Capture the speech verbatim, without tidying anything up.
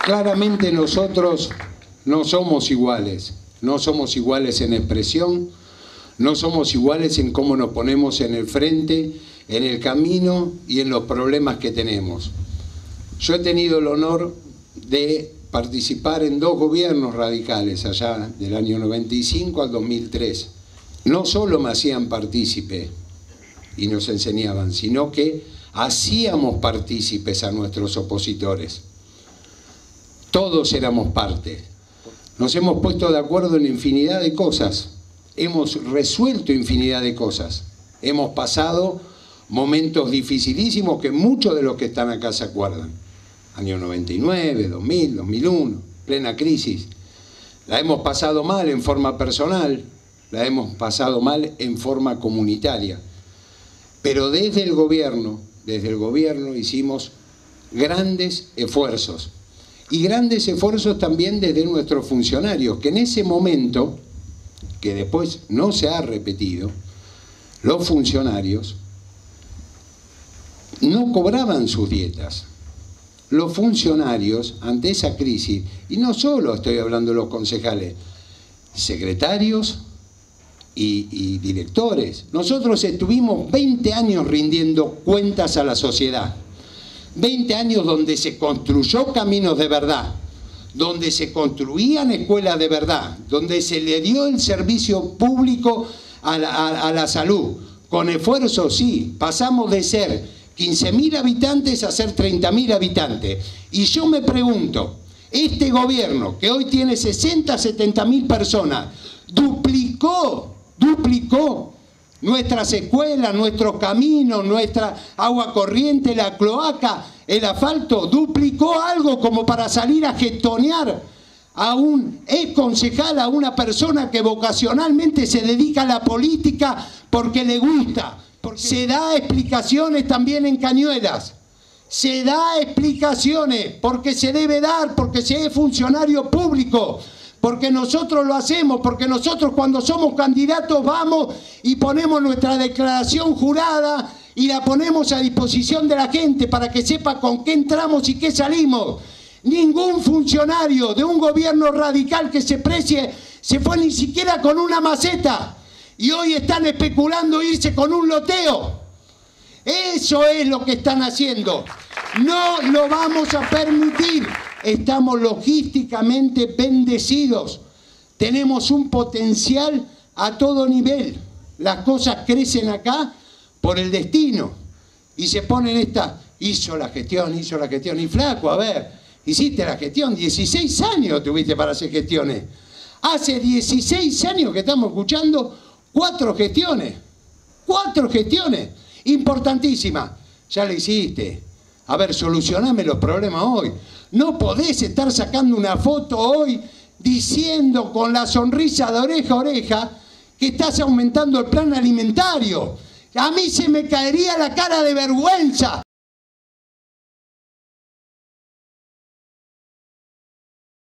Claramente nosotros no somos iguales, no somos iguales en expresión, no somos iguales en cómo nos ponemos en el frente, en el camino y en los problemas que tenemos. Yo he tenido el honor de participar en dos gobiernos radicales allá del año noventa y cinco al dos mil tres. No solo me hacían partícipe y nos enseñaban, sino que hacíamos partícipes a nuestros opositores. Todos éramos parte. Nos hemos puesto de acuerdo en infinidad de cosas. Hemos resuelto infinidad de cosas. Hemos pasado momentos dificilísimos que muchos de los que están acá se acuerdan. Año noventa y nueve, dos mil, dos mil uno, plena crisis. La hemos pasado mal en forma personal, la hemos pasado mal en forma comunitaria. Pero desde el gobierno, desde el gobierno hicimos grandes esfuerzos. Y grandes esfuerzos también desde nuestros funcionarios, que en ese momento, que después no se ha repetido, los funcionarios no cobraban sus dietas. Los funcionarios, ante esa crisis, y no solo estoy hablando de los concejales, secretarios y, y directores. Nosotros estuvimos veinte años rindiendo cuentas a la sociedad. veinte años donde se construyó caminos de verdad, donde se construían escuelas de verdad, donde se le dio el servicio público a la, a, a la salud. Con esfuerzo, sí, pasamos de ser quince mil habitantes a ser treinta mil habitantes. Y yo me pregunto, este gobierno que hoy tiene sesenta, setenta mil personas, duplicó, duplicó nuestras escuelas, nuestros caminos, nuestra agua corriente, la cloaca, el asfalto, duplicó algo como para salir a gestonear a un ex concejal, a una persona que vocacionalmente se dedica a la política porque le gusta. Porque se da explicaciones también en Cañuelas. Se da explicaciones porque se debe dar, porque se es funcionario público. Porque nosotros lo hacemos, porque nosotros cuando somos candidatos vamos y ponemos nuestra declaración jurada y la ponemos a disposición de la gente para que sepa con qué entramos y qué salimos. Ningún funcionario de un gobierno radical que se precie se fue ni siquiera con una maceta y hoy están especulando irse con un loteo. Eso es lo que están haciendo. No lo vamos a permitir. Estamos logísticamente bendecidos. Tenemos un potencial a todo nivel. Las cosas crecen acá por el destino. Y se ponen esta, hizo la gestión, hizo la gestión. Y flaco, a ver, hiciste la gestión, dieciséis años tuviste para hacer gestiones. Hace dieciséis años que estamos escuchando cuatro gestiones. Cuatro gestiones. Importantísimas. Ya la hiciste. A ver, solucioname los problemas hoy. No podés estar sacando una foto hoy diciendo con la sonrisa de oreja a oreja que estás aumentando el plan alimentario. A mí se me caería la cara de vergüenza